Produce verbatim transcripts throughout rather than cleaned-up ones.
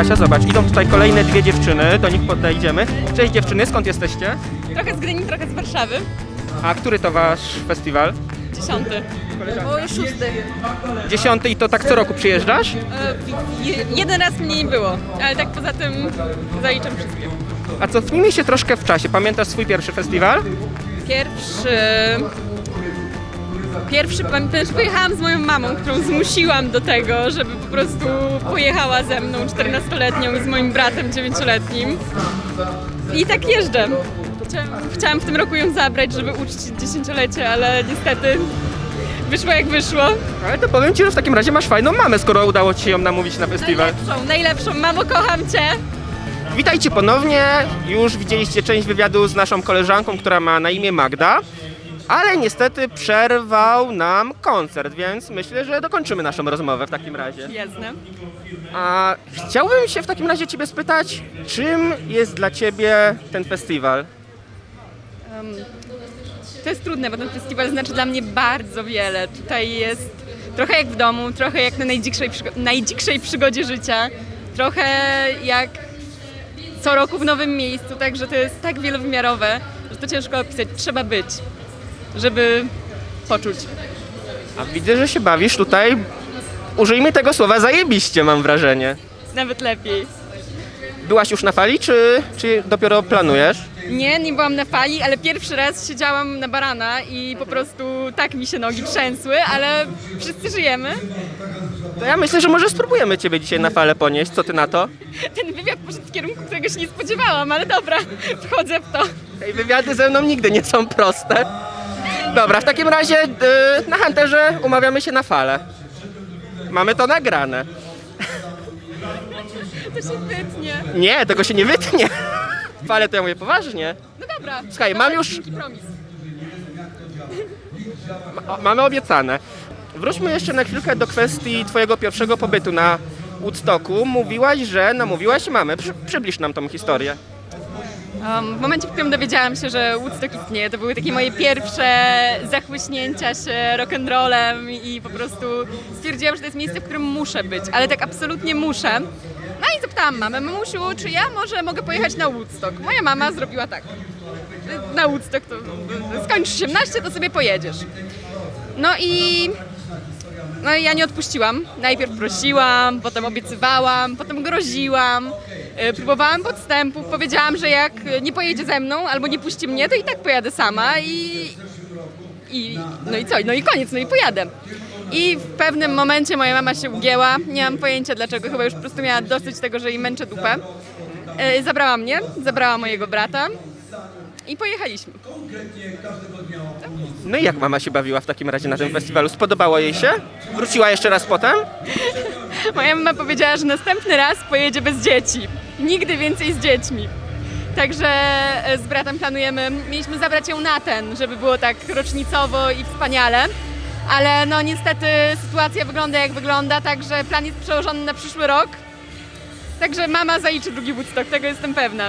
Kasia, zobacz, idą tutaj kolejne dwie dziewczyny, do nich podejdziemy. Cześć dziewczyny, skąd jesteście? Trochę z Gdyni, trochę z Warszawy. A który to wasz festiwal? Dziesiąty. O, szósty. Dziesiąty i to tak co roku przyjeżdżasz? E, je, jeden raz mnie nie było, ale tak poza tym zaliczam wszystkie. A cofnijmy się troszkę w czasie. Pamiętasz swój pierwszy festiwal? Pierwszy... Pierwszy, pamiętam, że pojechałam z moją mamą, którą zmusiłam do tego, żeby po prostu pojechała ze mną czternastoletnią i z moim bratem dziewięcioletnim. I tak jeżdżę. Chciałam, chciałam w tym roku ją zabrać, żeby uczcić dziesięciolecie, ale niestety wyszło jak wyszło. Ale to powiem ci, że w takim razie masz fajną mamę, skoro udało ci się ją namówić na festiwal. Najlepszą, najlepszą. Mamo, kocham cię! Witajcie ponownie. Już widzieliście część wywiadu z naszą koleżanką, która ma na imię Magda. Ale niestety przerwał nam koncert, więc myślę, że dokończymy naszą rozmowę w takim razie. Jasne. A chciałbym się w takim razie ciebie spytać, czym jest dla ciebie ten festiwal? Um, to jest trudne, bo ten festiwal znaczy dla mnie bardzo wiele. Tutaj jest trochę jak w domu, trochę jak na najdzikszej, przygo- najdzikszej przygodzie życia, trochę jak co roku w nowym miejscu, także to jest tak wielowymiarowe, że to ciężko opisać. Trzeba być, żeby poczuć. A widzę, że się bawisz tutaj, użyjmy tego słowa zajebiście, mam wrażenie. Nawet lepiej. Byłaś już na fali, czy, czy dopiero planujesz? Nie, nie byłam na fali, ale pierwszy raz siedziałam na barana i po prostu tak mi się nogi trzęsły, ale wszyscy żyjemy. To ja myślę, że może spróbujemy ciebie dzisiaj na falę ponieść, co ty na to? Ten wywiad poszedł w kierunku, którego się nie spodziewałam, ale dobra, wchodzę w to. Tej wywiady ze mną nigdy nie są proste. Dobra, w takim razie yy, na Hunterze umawiamy się na falę. Mamy to nagrane. To się wytnie. Nie, tego się nie wytnie. Falę to ja mówię poważnie. No dobra. Słuchaj, mam już... Promis. Ma, mamy obiecane. Wróćmy jeszcze na chwilkę do kwestii twojego pierwszego pobytu na Woodstocku. Mówiłaś, że namówiłaś mamę. Przy, przybliż nam tą historię. Um, w momencie, w którym dowiedziałam się, że Woodstock istnieje, to były takie moje pierwsze zachłyśnięcia się rock'n'rollem i po prostu stwierdziłam, że to jest miejsce, w którym muszę być, ale tak absolutnie muszę. No i zapytałam mamę: mamusiu, czy ja może mogę pojechać na Woodstock? Moja mama zrobiła tak: na Woodstock to skończysz osiemnaście, to sobie pojedziesz. No i... No i ja nie odpuściłam. Najpierw prosiłam, potem obiecywałam, potem groziłam. Yy, próbowałam podstępów, powiedziałam, że jak nie pojedzie ze mną albo nie puści mnie, to i tak pojadę sama i... i no i co? No i koniec, no i pojadę. I w pewnym momencie moja mama się ugięła, nie mam pojęcia dlaczego, chyba już po prostu miała dosyć tego, że jej męczę dupę. Yy, zabrała mnie, zabrała mojego brata i pojechaliśmy. No i jak mama się bawiła w takim razie na tym festiwalu? Spodobało jej się? Wróciła jeszcze raz potem? Moja mama powiedziała, że następny raz pojedzie bez dzieci. Nigdy więcej z dziećmi. Także z bratem planujemy, mieliśmy zabrać ją na ten, żeby było tak rocznicowo i wspaniale. Ale no niestety sytuacja wygląda jak wygląda, także plan jest przełożony na przyszły rok. Także mama zaliczy drugi Woodstock, tego jestem pewna.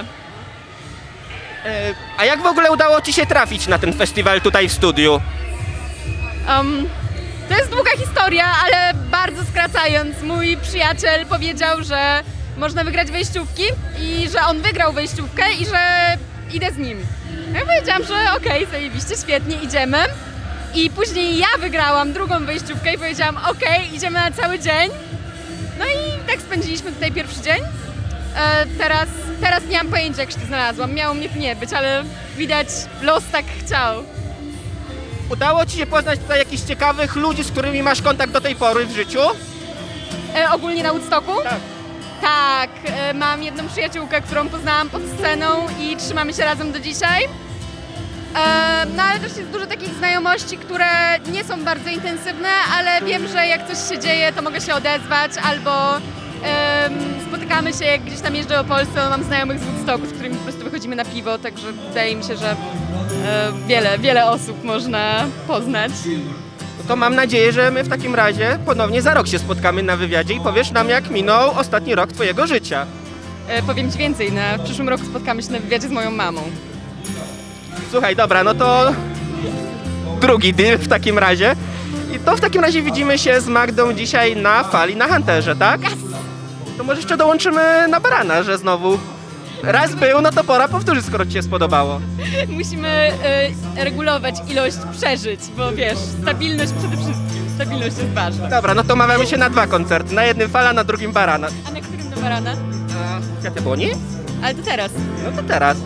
A jak w ogóle udało ci się trafić na ten festiwal tutaj w studiu? Um, to jest długa historia, ale bardzo skracając, mój przyjaciel powiedział, że można wygrać wejściówki i że on wygrał wejściówkę i że idę z nim. Ja powiedziałam, że okej, okay, zajebiście, świetnie, idziemy. I później ja wygrałam drugą wejściówkę i powiedziałam: okej, okay, idziemy na cały dzień. No i tak spędziliśmy tutaj pierwszy dzień. E, teraz, teraz nie mam pojęcia, jak się tu znalazłam. Miało mnie tu nie być, ale widać, los tak chciał. Udało ci się poznać tutaj jakichś ciekawych ludzi, z którymi masz kontakt do tej pory w życiu? E, ogólnie na Woodstocku? Tak. Tak, e, mam jedną przyjaciółkę, którą poznałam pod sceną i trzymamy się razem do dzisiaj. E, no ale też jest dużo takich znajomości, które nie są bardzo intensywne, ale wiem, że jak coś się dzieje, to mogę się odezwać albo e, spotykamy się, jak gdzieś tam jeżdżę o Polsce, mam znajomych z Woodstocku, z którymi po prostu wychodzimy na piwo, także wydaje mi się, że e, wiele, wiele osób można poznać. No to mam nadzieję, że my w takim razie ponownie za rok się spotkamy na wywiadzie i powiesz nam, jak minął ostatni rok twojego życia. E, powiem ci więcej, na, w przyszłym roku spotkamy się na wywiadzie z moją mamą. Słuchaj, dobra, no to drugi deal w takim razie. I to w takim razie widzimy się z Magdą dzisiaj na fali na Hunterze, tak? Yes! To może jeszcze dołączymy na barana, że znowu raz był, no to pora powtórzyć, skoro ci się spodobało. Musimy y, regulować ilość przeżyć, bo wiesz, stabilność przede wszystkim. Stabilność jest ważna. Dobra, no to umawiamy się na dwa koncerty. Na jednym fala, na drugim barana. A na którym do barana? A Kwiaty Błoni? Ale to teraz. No to teraz.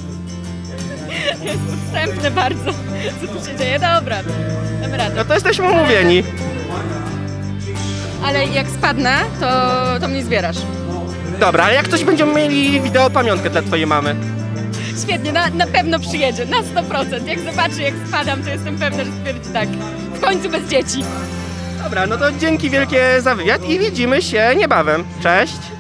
Jest podstępne bardzo, co tu się dzieje. Dobra, damy radę. No to jesteśmy umówieni. Ale jak spadnę, to, to mnie zbierasz. Dobra, ale jak ktoś będziemy mieli wideo pamiątkę dla twojej mamy? Świetnie, na, na pewno przyjedzie, na sto procent. Jak zobaczy, jak spadam, to jestem pewna, że stwierdzi tak. W końcu bez dzieci. Dobra, no to dzięki wielkie za wywiad i widzimy się niebawem. Cześć!